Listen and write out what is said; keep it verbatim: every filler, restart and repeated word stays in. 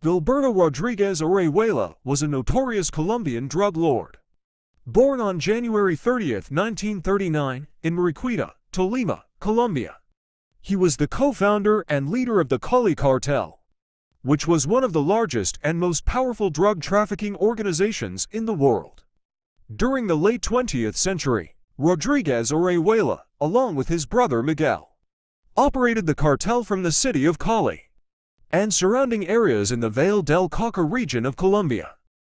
Gilberto Rodriguez Orejuela was a notorious Colombian drug lord. Born on January thirtieth, nineteen thirty-nine, in Orejuela, Tolima, Colombia. He was the co-founder and leader of the Cali Cartel, which was one of the largest and most powerful drug trafficking organizations in the world. During the late twentieth century, Rodriguez Orejuela, along with his brother Miguel, operated the cartel from the city of Cali and surrounding areas in the Valle del Cauca region of Colombia.